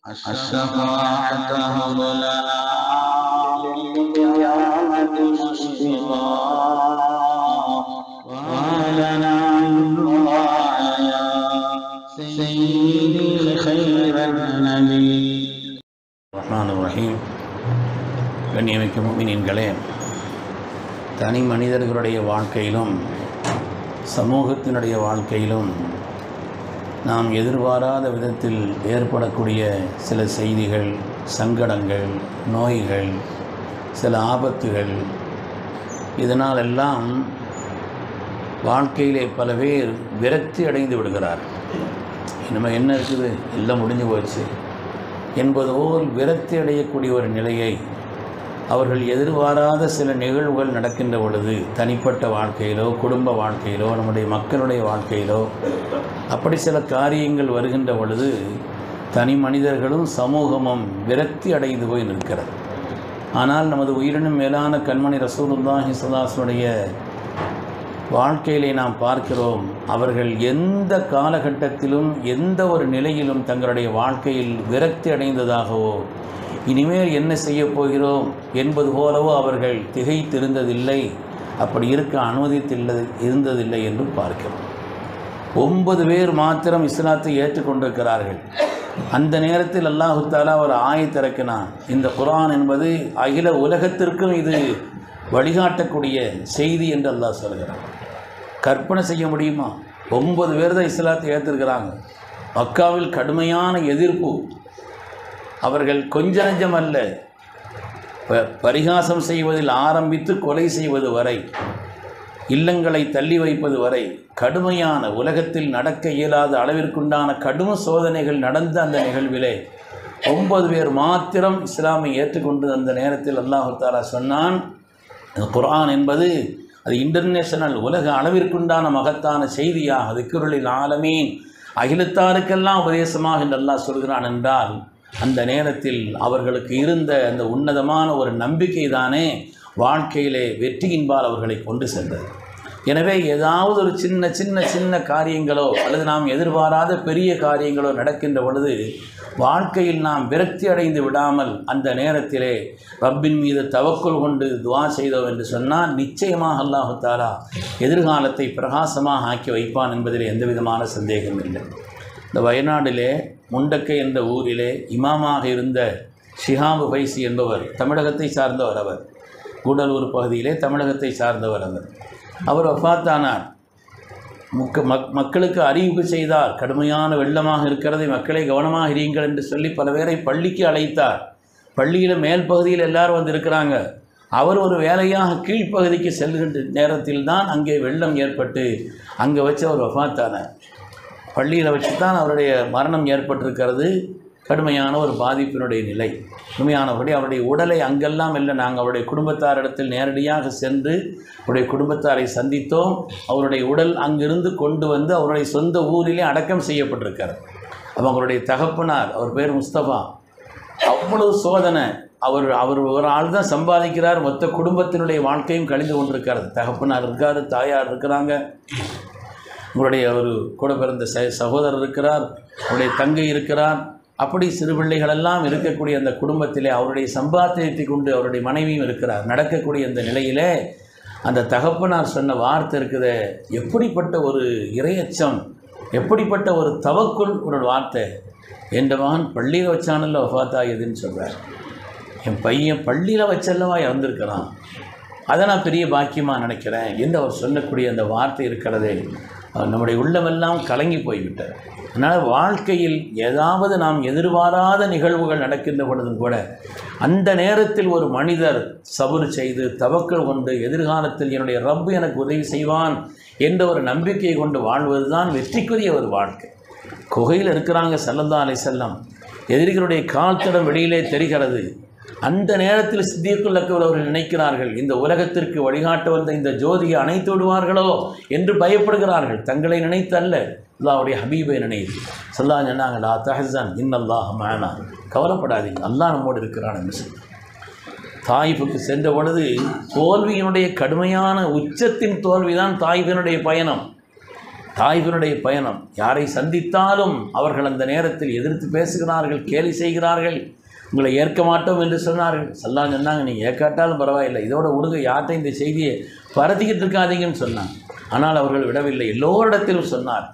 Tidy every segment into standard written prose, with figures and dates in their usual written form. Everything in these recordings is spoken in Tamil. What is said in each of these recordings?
الشفاعة هب لنا للقيامة مشفقا وهلنا من دعايا سيدي خير النبي. الرحمن الرحيم. கண்ணியமிக்க முஃமினீன்களே, தனி மனிதர்களுடைய வாழ்க்கையிலும் சமூகத்தினுடைய வாழ்க்கையிலும் நாம் எதிர்பாராத விதத்தில் ஏற்படக்கூடிய சில செய்திகள், சங்கடங்கள், நோய்கள், சில ஆபத்துகள், இதனாலெல்லாம் வாழ்க்கையிலே பல பேர் விரக்தி அடைந்து விடுகிறார். நம்ம என்ன இருக்குது, எல்லாம் முடிஞ்சு போச்சு என்பது போல் விரக்தி அடையக்கூடிய ஒரு நிலையை அவர்கள் எதிர்பாராத சில நிகழ்வுகள் நடக்கின்ற பொழுது, தனிப்பட்ட வாழ்க்கையிலோ குடும்ப வாழ்க்கையிலோ நம்முடைய மக்களுடைய வாழ்க்கையிலோ அப்படி சில காரியங்கள் வருகின்ற பொழுது தனி மனிதர்களும் சமூகமும் விரக்தி அடைந்து போய் நிற்கிறது. ஆனால் நமது உயிரினும் மேலான கண்மணி ரசூலுல்லாஹி ஸல்லல்லாஹு அலைஹி வஸல்லம் வாழ்க்கையிலே நாம் பார்க்கிறோம், அவர்கள் எந்த காலகட்டத்திலும் எந்த ஒரு நிலையிலும் தங்களுடைய வாழ்க்கையில் விரக்தி அடைந்ததாகவோ இனிமேல் என்ன செய்ய போகிறோம் என்பது போலவோ அவர்கள் திகைத்திருந்ததில்லை, அப்படி இருக்க இருந்ததில்லை என்று பார்க்கிறோம். 9 பேர் மாத்திரம் இஸ்லாத்தை ஏற்றுக்கொண்டிருக்கிறார்கள். அந்த நேரத்தில் அல்லாஹு தஆலா ஒரு ஆயத் இறக்கினான். இந்த குர்ஆன் என்பது அகில உலகத்திற்கும் இது வழிகாட்டக்கூடிய செய்தி என்று அல்லாஹ் சொல்கிறான். கற்பனை செய்ய முடியுமா? 9 பேர் தான் இஸ்லாத்தை ஏற்றிருக்கிறாங்க. மக்காவில் கடுமையான எதிர்ப்பு. அவர்கள் கொஞ்ச நெஞ்சம் அல்ல, பரிகாசம் செய்வதில் ஆரம்பித்து கொலை செய்வது வரை, இல்லங்களை தள்ளி வைப்பது வரை கடுமையான, உலகத்தில் நடக்க இயலாத அளவிற்குண்டான கடும் சோதனைகள் நடந்த அந்த நிகழ்விலே 9 பேர் மாத்திரம் இஸ்லாமை ஏற்றுக்கொண்டு அந்த நேரத்தில் அல்லாஹு தஆலா சொன்னான், குர்ஆன் என்பது அது இன்டர்நேஷனல், உலக அளவிற்குண்டான மகத்தான செய்தியாக திக்ருலில் ஆலமீன், அகிலத்தாருக்கெல்லாம் உபதேசமாக என்று அல்லாஹ் சொல்கிறான் என்றால், அந்த நேரத்தில் அவர்களுக்கு இருந்த அந்த உன்னதமான ஒரு நம்பிக்கை தானே வாழ்க்கையிலே வெற்றியின்பால் அவர்களை கொண்டு சென்றது. எனவே ஏதாவது ஒரு சின்ன சின்ன சின்ன காரியங்களோ அல்லது நாம் எதிர்பாராத பெரிய காரியங்களோ நடக்கின்ற பொழுது வாழ்க்கையில் நாம் விரக்தி அடைந்து விடாமல் அந்த நேரத்திலே ரப்பின் மீது தவக்குல் கொண்டு துஆ செய்தோம் என்று சொன்னால் நிச்சயமாக அல்லாஹு தஆலா எதிர்காலத்தை பிரகாசமாக ஆக்கி வைப்பான் என்பதில் எந்த விதமான சந்தேகம் இல்லை. இந்த வயநாட்டிலே முண்டக்கை என்ற ஊரிலே இமாமாக இருந்த ஷிஹாபு பைசி என்பவர் தமிழகத்தை சார்ந்தவர். அவர் கூடலூர் பகுதியிலே தமிழகத்தை சார்ந்தவர். அவர் வஃபாத்தானார். மக்களுக்கு அறிவிப்பு செய்தார், கடுமையான வெள்ளமாக இருக்கிறதை மக்களை கவனமாக இருங்கள் என்று சொல்லி பல பேரை பள்ளிக்கு அழைத்தார். பள்ளியில் மேல் பகுதியில் எல்லாரும் வந்து இருக்கிறாங்க. அவர் ஒரு வேலையாக கீழ்ப்பகுதிக்கு செல்கின்ற நேரத்தில் தான் அங்கே வெள்ளம் ஏற்பட்டு அங்கே வச்சு அவர் வஃபாத்தானார். பள்ளியில் வச்சு தான் அவருடைய மரணம் ஏற்பட்டிருக்கிறது. கடுமையான ஒரு பாதிப்பினுடைய நிலை. உண்மையானபடி அவருடைய உடலை அங்கெல்லாம் இல்லை, நாங்கள் அவருடைய குடும்பத்தாரிடத்தில் நேரடியாக சென்று அவருடைய குடும்பத்தாரை சந்தித்தோம். அவருடைய உடல் அங்கிருந்து கொண்டு வந்து அவருடைய சொந்த ஊரிலே அடக்கம் செய்யப்பட்டிருக்கிறார். அவங்களுடைய தகப்பனார், அவர் பேர் முஸ்தபா, அவ்வளவு சோதனை. அவர் ஒரு ஆள் தான் சம்பாதிக்கிறார், மொத்த குடும்பத்தினுடைய வாழ்க்கையும் கழிந்து கொண்டிருக்கிறது. தகப்பனார் இருக்கார், தாயார் இருக்கிறாங்க, உங்களுடைய ஒரு கூட பிறந்த சகோதரர் இருக்கிறார், அவருடைய தங்கை இருக்கிறார். அப்படி சிறு பிள்ளைகளெல்லாம் இருக்கக்கூடிய அந்த குடும்பத்திலே அவருடைய சம்பாத்தியத்தை கொண்டு அவருடைய மனைவியும் இருக்கிறார். நடக்கக்கூடிய அந்த நிலையிலே அந்த தகப்பனார் சொன்ன வார்த்தை இருக்குது, எப்படிப்பட்ட ஒரு இறையச்சம், எப்படிப்பட்ட ஒரு தவக்குள் ஒரு வார்த்தை. என் மகன் பள்ளியில் வச்சானல்ல வஃபாத்தாகியதுன்னு சொல்கிறார். என் பையன் பள்ளியில் வச்சல்லவா இறந்துருக்கிறான், அதை நான் பெரிய பாக்கியமாக நினைக்கிறேன் என்று அவர் சொல்லக்கூடிய அந்த வார்த்தை இருக்கிறதே, நம்முடைய உள்ளமெல்லாம் கலங்கி போய்விட்டார். அதனால் வாழ்க்கையில் ஏதாவது நாம் எதிர்பாராத நிகழ்வுகள் நடக்கின்ற பொழுதும் கூட அந்த நேரத்தில் ஒரு மனிதர் சபுர் செய்து தவக்கல் கொண்டு எதிர்காலத்தில் என்னுடைய ரப்பு எனக்கு உதவி செய்வான் என்ற ஒரு நம்பிக்கையை கொண்டு வாழ்வது தான் வெற்றிக்குரிய ஒரு வாழ்க்கை. குகையில் இருக்கிறாங்க ஸல்லல்லாஹு அலைஹி வஸல்லம், எதிரிகளுடைய கால் தடம் வெளியிலே தெரிகிறது. அந்த நேரத்தில் சித்திக்குல் அக்பர் அவர்கள் நினைக்கிறார்கள், இந்த உலகத்திற்கு வழிகாட்ட வந்த இந்த ஜோதியை அணைத்து விடுவார்களோ என்று பயப்படுகிறார்கள். தங்களை நினைத்து அல்ல, அல்லாஹ்வுடைய ஹபீபை நினைத்து. ஸல்லல்லாஹு சொன்னாங்க, லா தஹஸன் இன்னல்லாஹ மஅனா, கவலைப்படாதீங்க, அல்லாஹ் நம்மோடு இருக்கிறான் என்று சொல்லி. தாயிஃபுக்கு சென்ற பொழுது தோல்வியினுடைய கடுமையான உச்சத்தின் தோல்விதான் தாயிஃபினுடைய பயணம். தாய்களுடைய பயணம். யாரை சந்தித்தாலும் அவர்கள் அந்த நேரத்தில் எதிர்த்து பேசுகிறார்கள், கேலி செய்கிறார்கள், உங்களை ஏற்க மாட்டோம் என்று சொன்னார்கள். ஸல்லல்லாஹு சொன்னாங்க, நீங்கள் ஏற்காட்டாலும் பரவாயில்லை, இதோட விடுங்க, யார்கிட்ட இந்த செய்தியை பரத்திக்கிட்டு இருக்காதீங்கன்னு சொன்னாங்க. ஆனால் அவர்கள் விடவில்லை, எல்லோரிடத்திலும் சொன்னார்.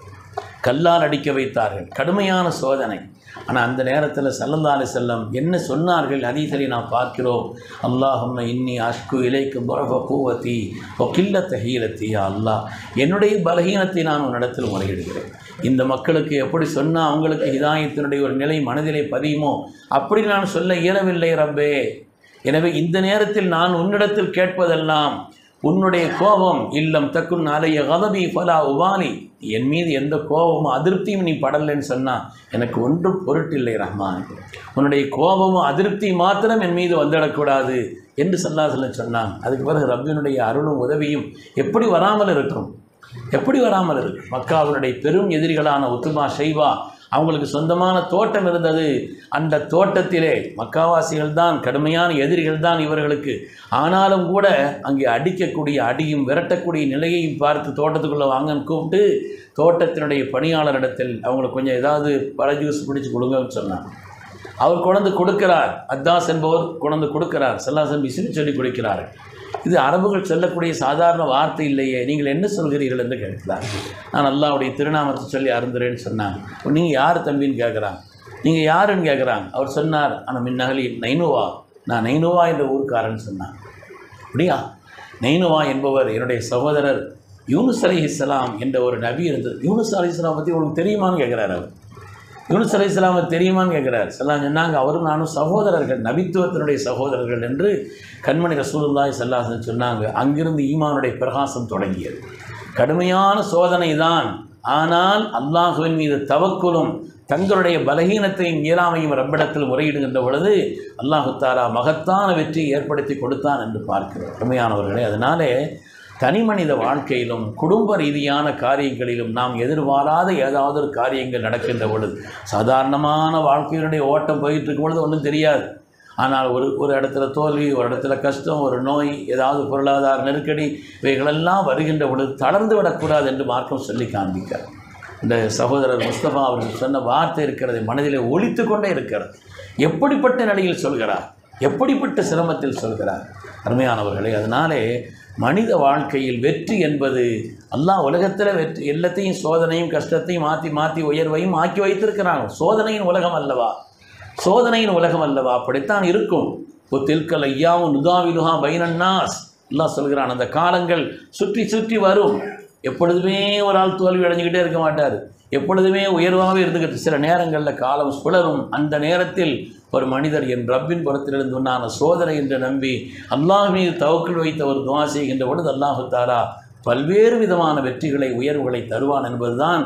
கல்லால் அடிக்க வைத்தார்கள், கடுமையான சோதனை. ஆனால் அந்த நேரத்தில் ஸல்லல்லாஹு அலைஹி வஸல்லம் என்ன சொன்னார்கள் ஹதீஸிலே நாம் பார்க்கிறோம். அல்லாஹும்ம இன்னி அஷ்கு இலைக்கு துரஃப குவத்தி வ கில்லத ஹீலத்தி. யா அல்லாஹ், என்னுடைய பலகீனத்தை நான் உன்னிடத்தில் முறையிடுகிறேன். இந்த மக்களுக்கு எப்படி சொன்னால் அவங்களுக்கு ஹிதாயத்தினுடைய ஒரு நிலை மனதிலே பதியுமோ அப்படி நான் சொல்ல இயலவில்லை ரப்பே. எனவே இந்த நேரத்தில் நான் உன்னிடத்தில் கேட்பதெல்லாம் உன்னுடைய கோபம், இல்லம் தக்குன் அலைய கதபி ஃபலா உபாலி, என் மீது எந்த கோபமும் அதிருப்தியும் நீ படலைன்னு சொன்னால் எனக்கு ஒன்றும் பொருட்டில்லை ரஹ்மான். உன்னுடைய கோபமும் அதிருப்தி மாத்திரம் என் மீது வந்துடக்கூடாது என்று ஸல்லல்லாஹு அலைஹி வஸல்லம் சொன்னாங்க. அதுக்கு பிறகு ரப்பினுடைய அருளும் உதவியும் எப்படி வராமல் இருக்கும், எப்படி வராமல் இருக்கும். மக்காவினுடைய பெரும் எதிரிகளான உத்பா, ஷைபா, அவங்களுக்கு சொந்தமான தோட்டம் இருந்தது. அந்த தோட்டத்திலே மக்காவாசிகள் தான் கடுமையான எதிரிகள் தான் இவர்களுக்கு. ஆனாலும் கூட அங்கே அடிக்கக்கூடிய அடியும் விரட்டக்கூடிய நிலையையும் பார்த்து தோட்டத்துக்குள்ளே வாங்கன்னு கூப்பிட்டு தோட்டத்தினுடைய பணியாளரிடத்தில் அவங்களுக்கு கொஞ்சம் ஏதாவது பழ ஜூஸ் பிடிச்சி கொடுங்கன்னு சொன்னாங்க. அவர் கொண்டு கொடுக்கிறார், அத்தாஸ் என்பவர் கொண்டு கொடுக்கிறார். ஸல்லல்லாஹு அலைஹி வஸல்லம் சொல்லி கொடுக்கிறார். இது அரபுகள் சொல்லக்கூடிய சாதாரண வார்த்தை இல்லையே, நீங்கள் என்ன சொல்கிறீர்கள் என்று கேட்கிறார். நான் அல்லாஹ்வுடைய திருநாமத்தை சொல்லி அருந்துறேன்னு சொன்னாங்க. நீங்கள் யார் தம்பின்னு கேட்குறாங்க, நீங்கள் யாருன்னு கேட்குறாங்க. அவர் சொன்னார், ஆனால் மின்னகலி நைனுவா, நான் நைனுவா என்ற ஊருக்காரன்னு சொன்னாங்க. அப்படியா? நைனுவா என்பவர் என்னுடைய சகோதரர் யூனுஸ் அலைஹிஸ்ஸலாம் என்ற ஒரு நபி இருந்தது. யூனுஸ் அலைஹிஸ்ஸலாம் பற்றி உங்களுக்கு தெரியுமான்னு கேட்குறாரு. அவர் யூனுஸ் அலைஹிஸ்ஸலாம் தெரியுமான்னு கேட்குறாரு. ஸல்லல்லாஹு சொன்னாங்க, அவரும் நானும் சகோதரர்கள், நபித்துவத்தினுடைய சகோதரர்கள் என்று கண்மணி ரசூலுல்லாஹி ஸல்லல்லாஹு அலைஹி வஸல்லம் சொன்னாங்க. அங்கிருந்து ஈமானுடைய பிரகாசம் தொடங்கியது. கடுமையான சோதனை தான், ஆனால் அல்லாஹுவின் மீது தவக்குலும் தங்களுடைய பலகீனத்தையும் இயலாமையும் ரப்பிடத்தில் முறையிடுகின்ற பொழுது அல்லாஹு தஆலா மகத்தான வெற்றியை ஏற்படுத்தி கொடுத்தான் என்று பார்க்கிறோம். கடுமையானவர்களே, அதனாலே தனி மனித வாழ்க்கையிலும் குடும்ப ரீதியான காரியங்களிலும் நாம் எதிர்பாராத ஏதாவது ஒரு காரியங்கள் நடக்கின்ற பொழுது, சாதாரணமான வாழ்க்கையினுடைய ஓட்டம் போயிட்டு இருக்கும் பொழுது ஒன்றும் தெரியாது. ஆனால் ஒரு இடத்துல தோல்வி, ஒரு இடத்துல கஷ்டம், ஒரு நோய், ஏதாவது பொருளாதார நெருக்கடி, இவைகளெல்லாம் வருகின்ற பொழுது தளர்ந்து விடக்கூடாது என்று மார்க்கம் சொல்லி காண்பிக்கிறார். இந்த சகோதரர் முஸ்தபா அவர்கள் சொன்ன வார்த்தை இருக்கிறது, மனதிலே ஒலித்து கொண்டே இருக்கிறது. எப்படிப்பட்ட நிலையில் சொல்கிறார், எப்படிப்பட்ட சிரமத்தில் சொல்கிறார். அருமையானவர்களே, அதனாலே மனித வாழ்க்கையில் வெற்றி என்பது அல்லாஹ் உலகத்தில் வெற்றி எல்லாத்தையும் சோதனையும் கஷ்டத்தையும் மாற்றி மாற்றி உயர்வையும் ஆக்கி வைத்திருக்கிறாங்க. சோதனையின் உலகம் அல்லவா, சோதனையின் உலகம் அல்லவா, அப்படித்தான் இருக்கும். தில்கல் ஐயாவும் நுதாவிலுஹா பைனன்னாஸ், அல்லாஹ் சொல்கிறான், அந்த காலங்கள் சுற்றி சுற்றி வரும். எப்பொழுதுமே ஒரு ஆள் தோல்வி அடைஞ்சிக்கிட்டே இருக்க மாட்டார், எப்பொழுதுமே உயர்வாகவே இருந்துக்கிட்டு சில நேரங்களில் காலம் சுழலும். அந்த நேரத்தில் ஒரு மனிதர் என் ரப்பின் புறத்திலிருந்து உண்டான சோதனை என்று நம்பி அல்லாஹ் மீது தவக்குள் வைத்த ஒரு துஆ செய்கின்ற பொழுது அல்லாஹு தஆலா பல்வேறு விதமான வெற்றிகளை உயர்வுகளை தருவான் என்பதுதான்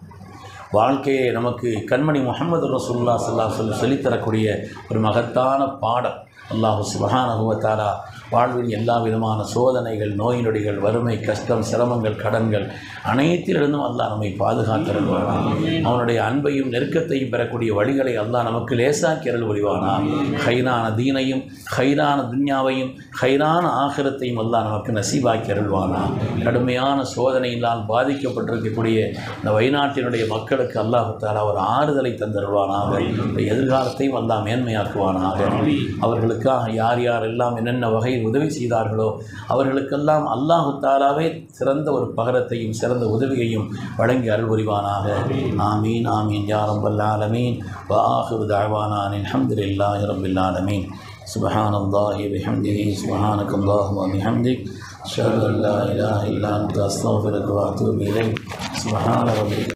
வாழ்க்கையை நமக்கு கண்மணி முஹம்மது ரசூலுல்லாஹி ஸல்லல்லாஹு அலைஹி வஸல்லம் சொல்லித்தரக்கூடிய ஒரு மகத்தான பாடம். அல்லாஹ் சுப்ஹானஹு வ தஆலா வாழ்வில் எல்லா விதமான சோதனைகள், நோய் நொடிகள், வறுமை, கஷ்டம், சிரமங்கள், கடன்கள் அனைத்திலிருந்தும் அல்லாஹ் நம்மை பாதுகாத்தருள்வானா. அவனுடைய அன்பையும் நெருக்கத்தையும் பெறக்கூடிய வழிகளை அல்லாஹ் நமக்கு லேசாக்கி அருள் புரிவானா. ஹைரான தீனையும் ஹைரான துன்யாவையும் ஹைரான ஆகிரத்தையும் அல்லாஹ் நமக்கு நசீபாக்கி அருள்வானா. கடுமையான சோதனையினால் பாதிக்கப்பட்டிருக்கக்கூடிய இந்த வயநாட்டினுடைய மக்களுக்கு அல்லாஹ் தஆலா ஒரு ஆறுதலை தந்தருள்வானாக. எதிர்காலத்தையும் அல்லாஹ் மேன்மையாக்குவானாக. அவர்களுக்காக யார் யாரெல்லாம் என்னென்ன வகையில் உதவி செய்தார்களோ அவர்களுக்கெல்லாம் அல்லாஹு தஆலாவே சிறந்த ஒரு பகரத்தையும் சிறந்த உதவியையும் வழங்கி அருள் புரிவானாக. ஆமீன் ஆமீன் யா ரப்பல் ஆலமீன். வ ஆகிரு தஅவானா அல்ஹம்துலில்லாஹி ரப்பில் ஆலமீன். சுப்ஹானல்லாஹி வ பிஹம்திஹி சுப்ஹானக்கல்லாஹு வ பிஹம்திக் அஷ்ஹது அன் லா இலாஹா இல்லா அன்த அஸ்தக்ஃபிருக வ அத்தூபு இலைக். சுப்ஹான ரப்பிக